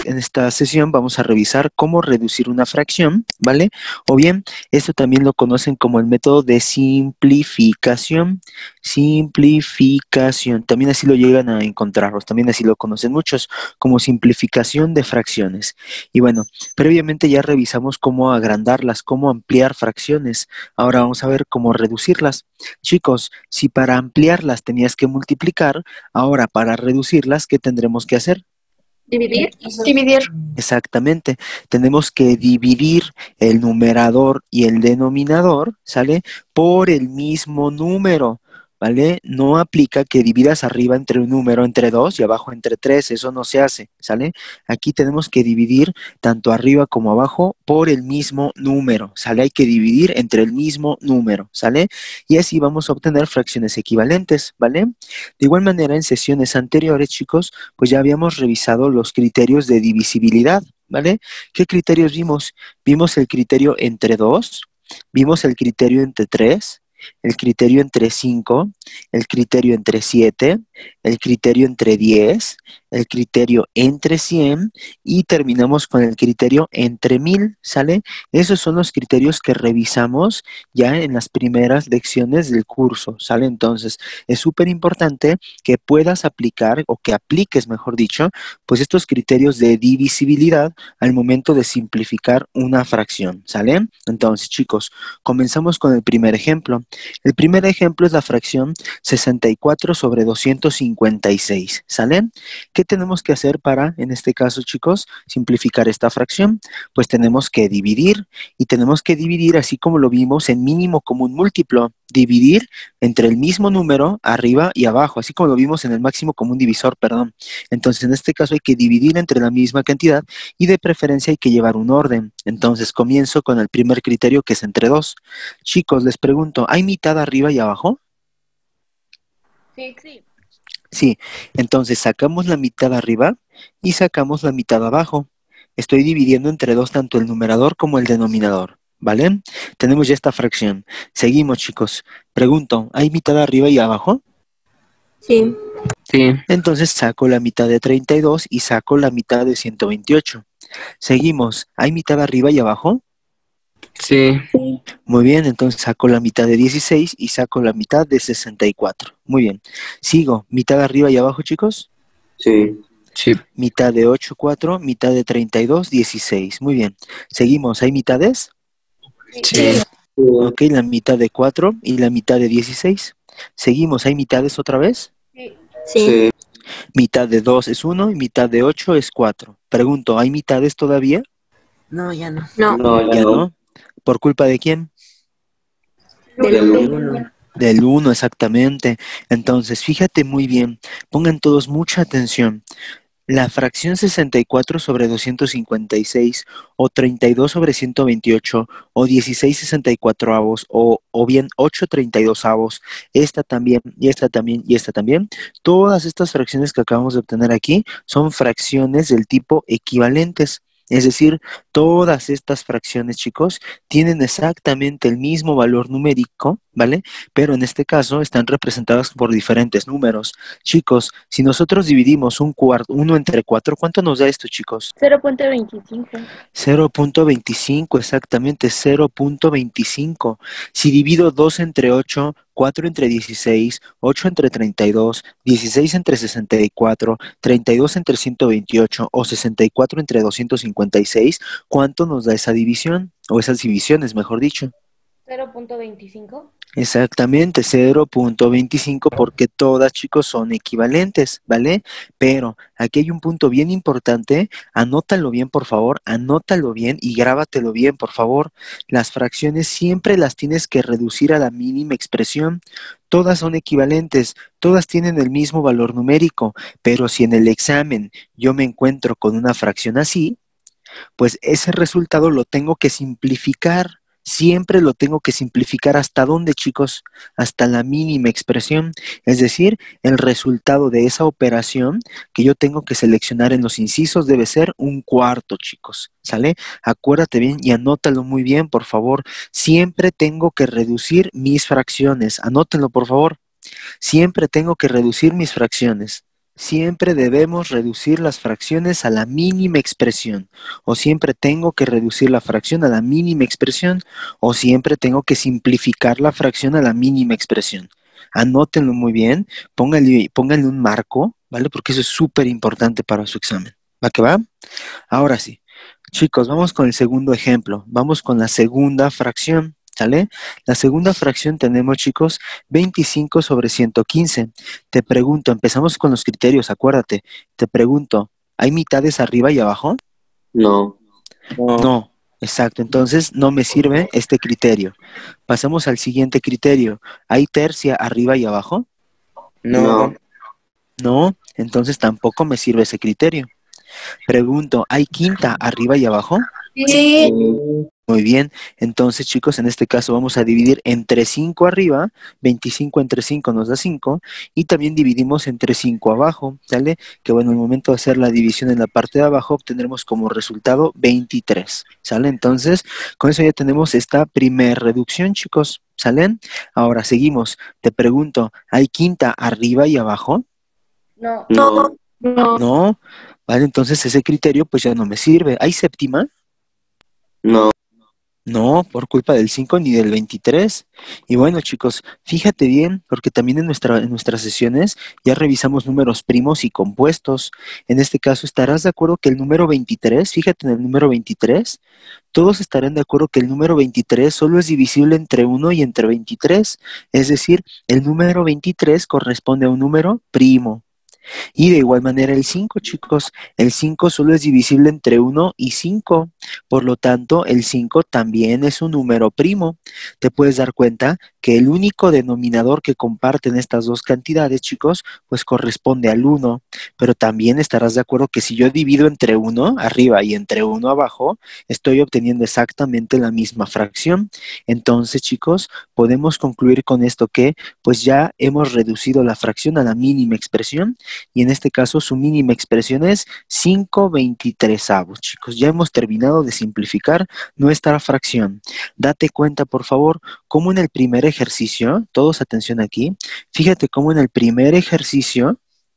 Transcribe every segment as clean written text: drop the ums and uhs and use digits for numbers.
en esta sesión vamos a revisar cómo reducir una fracción, ¿vale? O bien, esto también lo conocen como el método de simplificación. Simplificación, también así lo llegan a encontrarlos, también así lo conocen muchos, como simplificación de fracciones. Y bueno, previamente ya revisamos cómo agrandarlas, cómo ampliar fracciones. Ahora vamos a ver cómo reducirlas. Chicos, si para ampliarlas tenías que multiplicar, ahora para reducirlas, ¿qué tendremos que hacer? Dividir. Dividir. Exactamente, tenemos que dividir el numerador y el denominador, ¿sale? Por el mismo número, ¿vale? No aplica que dividas arriba entre un número entre 2 y abajo entre 3, eso no se hace, ¿sale? Aquí tenemos que dividir tanto arriba como abajo por el mismo número, ¿sale? Hay que dividir entre el mismo número, ¿sale? Y así vamos a obtener fracciones equivalentes, ¿vale? De igual manera, en sesiones anteriores, chicos, pues ya habíamos revisado los criterios de divisibilidad, ¿vale? ¿Qué criterios vimos? Vimos el criterio entre 2, vimos el criterio entre 3, el criterio entre 5, el criterio entre 7, el criterio entre 10, el criterio entre 100 y terminamos con el criterio entre 1000, ¿sale? Esos son los criterios que revisamos ya en las primeras lecciones del curso, ¿sale? Entonces, es súper importante que puedas aplicar, o que apliques, mejor dicho, pues estos criterios de divisibilidad al momento de simplificar una fracción, ¿sale? Entonces, chicos, comenzamos con el primer ejemplo. El primer ejemplo es la fracción 64 sobre 256, ¿sale? ¿Qué tenemos que hacer para, en este caso, chicos, simplificar esta fracción? Pues tenemos que dividir, y tenemos que dividir así como lo vimos en mínimo común múltiplo, dividir entre el mismo número arriba y abajo, así como lo vimos en el máximo común divisor, perdón. Entonces, en este caso hay que dividir entre la misma cantidad y de preferencia hay que llevar un orden. Entonces, comienzo con el primer criterio, que es entre 2. Chicos, les pregunto, ¿hay mitad arriba y abajo? Sí, sí. Sí, entonces sacamos la mitad arriba y sacamos la mitad abajo. Estoy dividiendo entre 2 tanto el numerador como el denominador, ¿vale? Tenemos ya esta fracción. Seguimos, chicos. Pregunto, ¿hay mitad arriba y abajo? Sí. Sí. Entonces saco la mitad de 32 y saco la mitad de 128. Seguimos, ¿hay mitad arriba y abajo? Sí. Muy bien, entonces saco la mitad de 16 y saco la mitad de 64. Muy bien. Sigo, mitad arriba y abajo, chicos. Sí. Sí. Mitad de 8, 4, mitad de 32, 16. Muy bien. Seguimos, ¿hay mitades? Sí. Ok, la mitad de 4 y la mitad de 16. Seguimos, ¿hay mitades otra vez? Sí. Mitad de 2 es 1 y mitad de 8 es 4. Pregunto, ¿hay mitades todavía? No, ya no. No. No, Ya no. ¿Por culpa de quién? Del Uno. Del 1, exactamente. Entonces, fíjate muy bien, pongan todos mucha atención. La fracción 64 sobre 256, o 32 sobre 128, o 16 64avos, o bien 8 32avos, esta también, y esta también, y esta también, todas estas fracciones que acabamos de obtener aquí son fracciones del tipo equivalentes. Es decir, todas estas fracciones, chicos, tienen exactamente el mismo valor numérico, ¿vale? Pero en este caso están representadas por diferentes números. Chicos, si nosotros dividimos 1 entre 4, ¿cuánto nos da esto, chicos? 0.25. 0.25, exactamente, 0.25. Si divido 2 entre 8, 4 entre 16, 8 entre 32, 16 entre 64, 32 entre 128 o 64 entre 256, ¿cuánto nos da esa división? O esas divisiones, mejor dicho. 0.25. Exactamente, 0.25, porque todas, chicos, son equivalentes, ¿vale? Pero aquí hay un punto bien importante, anótalo bien, por favor, anótalo bien y grábatelo bien, por favor. Las fracciones siempre las tienes que reducir a la mínima expresión. Todas son equivalentes, todas tienen el mismo valor numérico, pero si en el examen yo me encuentro con una fracción así, pues ese resultado lo tengo que simplificar. Siempre lo tengo que simplificar. ¿Hasta dónde, chicos? Hasta la mínima expresión. Es decir, el resultado de esa operación que yo tengo que seleccionar en los incisos debe ser 1/4, chicos. ¿Sale? Acuérdate bien y anótalo muy bien, por favor. Siempre tengo que reducir mis fracciones. Anótenlo, por favor. Siempre tengo que reducir mis fracciones. siempre debemos reducir las fracciones a la mínima expresión, o siempre tengo que reducir la fracción a la mínima expresión, o siempre tengo que simplificar la fracción a la mínima expresión. Anótenlo muy bien, pónganle un marco, ¿vale? Porque eso es súper importante para su examen. ¿Va que va? Ahora sí. Chicos, vamos con el segundo ejemplo. Vamos con la segunda fracción, ¿sale? La segunda fracción tenemos, chicos, 25 sobre 115. Te pregunto, empezamos con los criterios, acuérdate. Te pregunto, ¿hay mitades arriba y abajo? No. No, exacto. Entonces no me sirve este criterio. Pasamos al siguiente criterio. ¿Hay tercia arriba y abajo? No. No, entonces tampoco me sirve ese criterio. Pregunto, ¿hay quinta arriba y abajo? Sí. Muy bien, entonces chicos, en este caso vamos a dividir entre 5 arriba, 25 entre 5 nos da 5, y también dividimos entre 5 abajo, ¿sale? Que bueno, en el momento de hacer la división en la parte de abajo obtendremos como resultado 23, ¿sale? Entonces, con eso ya tenemos esta primer reducción, chicos, ¿salen? Ahora seguimos, te pregunto, ¿hay quinta arriba y abajo? No. No. No, vale, entonces ese criterio pues ya no me sirve. ¿Hay séptima? No. No, por culpa del 5 ni del 23. Y bueno, chicos, fíjate bien, porque también en nuestras sesiones ya revisamos números primos y compuestos. En este caso, ¿estarás de acuerdo que el número 23, fíjate en el número 23, todos estarán de acuerdo que el número 23 solo es divisible entre 1 y entre 23? Es decir, el número 23 corresponde a un número primo. Y de igual manera el 5, chicos, el 5 solo es divisible entre 1 y 5, por lo tanto el 5 también es un número primo. Te puedes dar cuenta que el único denominador que comparten estas dos cantidades, chicos, pues corresponde al 1, pero también estarás de acuerdo que si yo divido entre 1 arriba y entre 1 abajo, estoy obteniendo exactamente la misma fracción. Entonces, chicos, podemos concluir con esto que pues ya hemos reducido la fracción a la mínima expresión, y en este caso su mínima expresión es 5/23, chicos. Ya hemos terminado de simplificar nuestra fracción. Date cuenta, por favor, cómo en el primer ejercicio, todos atención aquí, fíjate cómo en el primer ejercicio,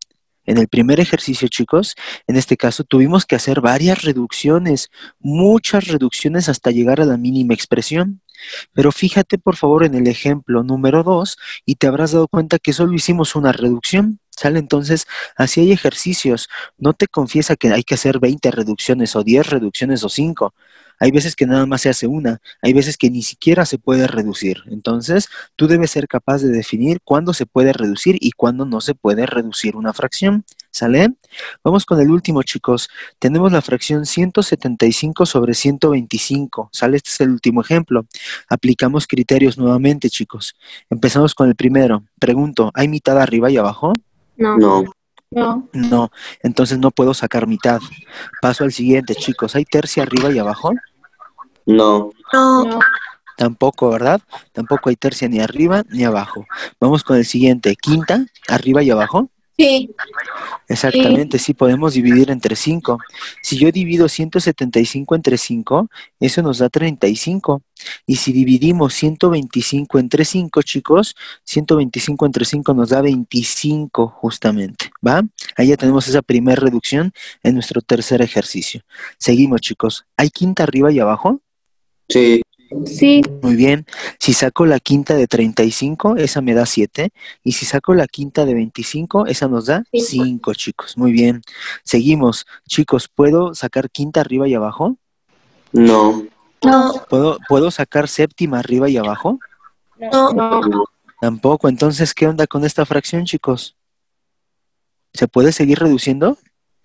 chicos, en este caso tuvimos que hacer varias reducciones, muchas reducciones hasta llegar a la mínima expresión. Pero fíjate por favor en el ejemplo número 2 y te habrás dado cuenta que solo hicimos una reducción, ¿sale? Entonces, así hay ejercicios. No te confiesa que hay que hacer 20 reducciones o 10 reducciones o 5. Hay veces que nada más se hace una, hay veces que ni siquiera se puede reducir. Entonces, tú debes ser capaz de definir cuándo se puede reducir y cuándo no se puede reducir una fracción, ¿sale? Vamos con el último, chicos. Tenemos la fracción 175 sobre 125, ¿sale? Este es el último ejemplo. Aplicamos criterios nuevamente, chicos. Empezamos con el primero. Pregunto, ¿hay mitad arriba y abajo? No. No. No, entonces no puedo sacar mitad. Paso al siguiente, chicos. ¿Hay tercia arriba y abajo? No. Tampoco, ¿verdad? Tampoco hay tercia ni arriba ni abajo. Vamos con el siguiente. ¿Quinta arriba y abajo? Sí. Exactamente, sí podemos dividir entre 5. Si yo divido 175 entre 5, eso nos da 35. Y si dividimos 125 entre 5, chicos, 125 entre 5 nos da 25 justamente, ¿va? Ahí ya tenemos esa primera reducción en nuestro tercer ejercicio. Seguimos, chicos. ¿Hay quinta arriba y abajo? Sí. Sí. Muy bien. Si saco la quinta de 35, esa me da 7. Y si saco la quinta de 25, esa nos da 5, chicos. Muy bien. Seguimos. Chicos, ¿puedo sacar quinta arriba y abajo? No. ¿Puedo sacar séptima arriba y abajo? No. Tampoco. Entonces, ¿qué onda con esta fracción, chicos? ¿Se puede seguir reduciendo?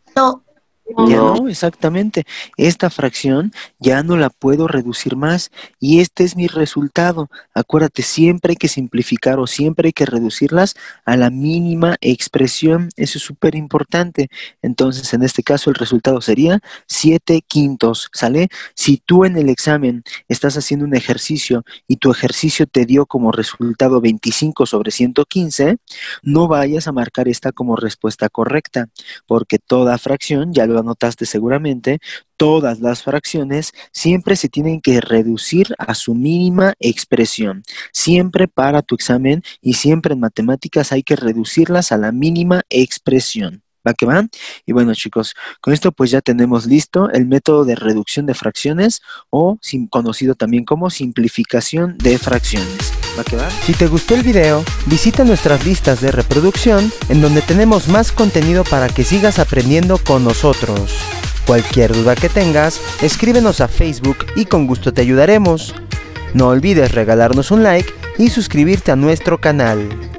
Ya no, exactamente. Esta fracción ya no la puedo reducir más y este es mi resultado. Acuérdate, siempre hay que simplificar o siempre hay que reducirlas a la mínima expresión. Eso es súper importante. Entonces, en este caso, el resultado sería 7/5, ¿sale? Si tú en el examen estás haciendo un ejercicio y tu ejercicio te dio como resultado 25 sobre 115, no vayas a marcar esta como respuesta correcta, porque toda fracción ya lo lo notaste seguramente, todas las fracciones siempre se tienen que reducir a su mínima expresión. Siempre para tu examen y siempre en matemáticas hay que reducirlas a la mínima expresión. ¿Va que va? Y bueno, chicos, con esto pues ya tenemos listo el método de reducción de fracciones o conocido también como simplificación de fracciones. ¿Va que va? Si te gustó el video, visita nuestras listas de reproducción en donde tenemos más contenido para que sigas aprendiendo con nosotros. Cualquier duda que tengas, escríbenos a Facebook y con gusto te ayudaremos. No olvides regalarnos un like y suscribirte a nuestro canal.